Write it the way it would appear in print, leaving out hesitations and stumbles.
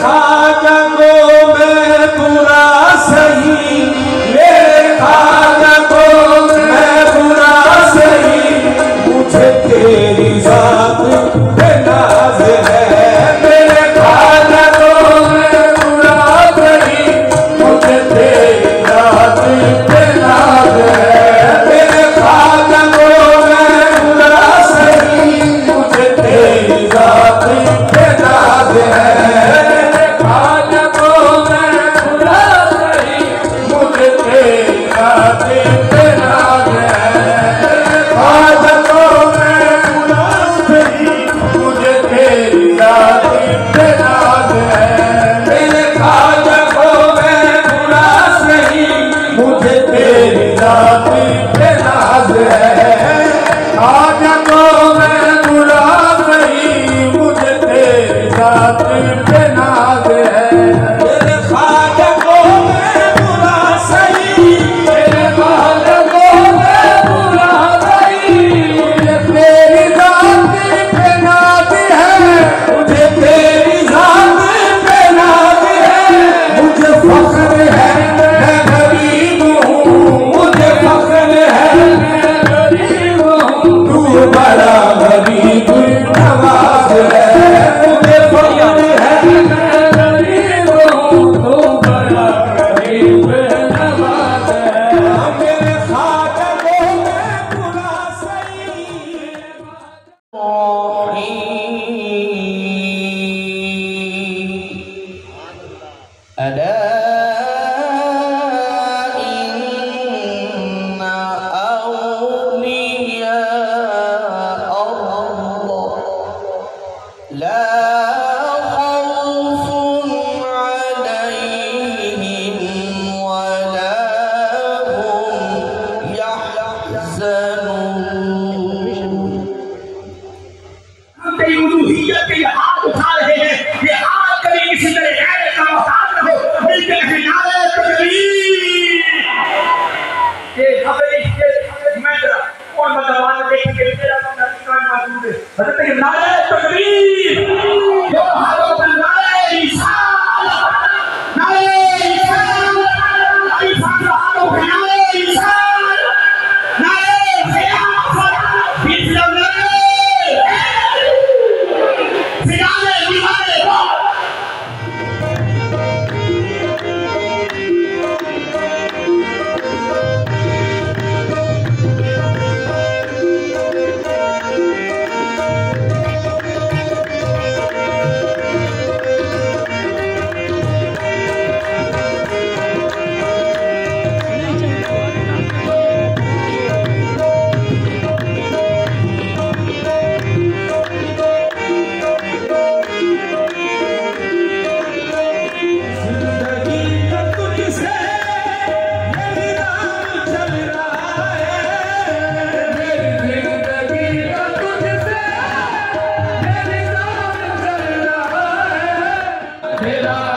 खाजा को मैं बुरा सही, मेरे खाजा को मैं बुरा सही, मुझे तेरी जात पे नाज है। मेरे खाजा को मैं बुरा सही, मुझे तेरी जात पे नाज है। मेरे खाजा को मैं बुरा सही, मुझे तेरी जात पे नाज है। मेरे खाजा को मैं बुरा सही, मुझे तेरी जात पे नाज है। मेरे खाजा को मैं बुरा सही, मुझे तेरी जात पे नाज है। मेरे खाजा को मैं बुरा सही, मुझे तेरी जात पे नाज है। खाजा को मैं बुरा सही, मुझे तेरी जात पे नाज है। मेरे खाजा को मैं बुरा सही, मेरे खाजा को मैं बुरा सही, मुझे तेरी जात पे नाज है। मुझे तेरी जात पे नाज है। मुझे फख्र है मैं गरीब हूँ, मुझे फख्र है मैं गरीब हूँ, तू बड़ा गरीब नवाज है। मुझे फख्र है मैं गरीब हूँ, तू बड़ा गरीब नवाज है। मेरे खाजा को मैं बुरा सही, ألا إن أولياء الله لا خوف عليهم ولا هم يحزنون। तेरी उलूहियत के ये हाथ उठा रहे हैं, ये हाथ कभी किसी तरह गैर का मोहताज न हो, मिलके कहे नारे तकबीर। ये खबरें मैं जरा कौन बदलवान देख के तेरा अपना दुकान मौजूद है, हजरत के नारे तकबीर, जो हाथों पर नारे रिसालत, नारे रिसालत, हाथों पर नारे रिसालत, नारे खिलाफत, इस्लाम फिराने दीवाने बाप। तेरा